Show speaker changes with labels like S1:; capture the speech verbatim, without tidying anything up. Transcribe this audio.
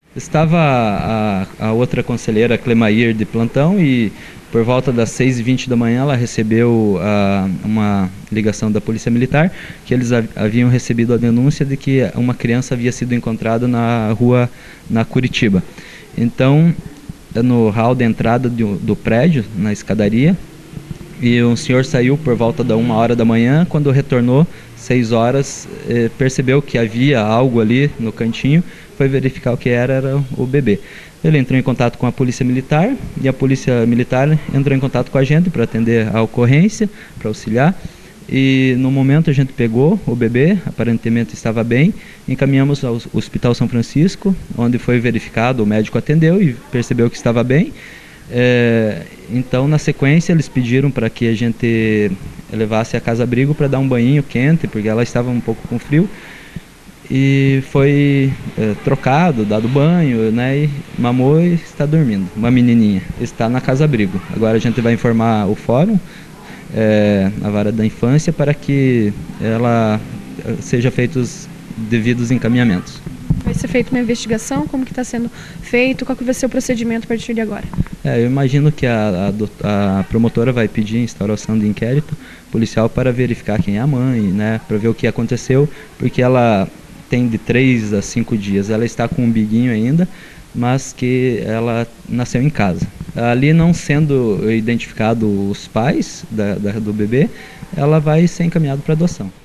S1: Estava a, a outra conselheira, Clemair, de plantão, e por volta das seis e vinte da manhã ela recebeu a, uma ligação da Polícia Militar que eles haviam recebido a denúncia de que uma criança havia sido encontrada na rua, na Curitiba. Então, no hall de entrada do, do prédio, na escadaria, e um senhor saiu por volta da uma hora da manhã. Quando retornou, seis horas, eh, percebeu que havia algo ali no cantinho, foi verificar o que era, era o bebê. Ele entrou em contato com a Polícia Militar, e a Polícia Militar entrou em contato com a gente para atender a ocorrência, para auxiliar. E no momento a gente pegou o bebê, aparentemente estava bem, encaminhamos ao Hospital São Francisco, onde foi verificado, o médico atendeu e percebeu que estava bem. É, então, na sequência, eles pediram para que a gente levasse a casa-abrigo para dar um banho quente, porque ela estava um pouco com frio. E foi é, trocado, dado banho, né, e mamou e está dormindo. Uma menininha está na casa-abrigo. Agora a gente vai informar o fórum, é, a vara da infância, para que ela seja feitos devidos encaminhamentos.
S2: Vai ser feita uma investigação? Como que está sendo feito? Qual que vai ser o procedimento a partir de agora?
S1: É, eu imagino que a, a, a promotora vai pedir instauração de inquérito policial para verificar quem é a mãe, né, para ver o que aconteceu, porque ela tem de três a cinco dias, ela está com um biguinho ainda, mas que ela nasceu em casa. Ali, não sendo identificado os pais da, da, do bebê, ela vai ser encaminhada para adoção.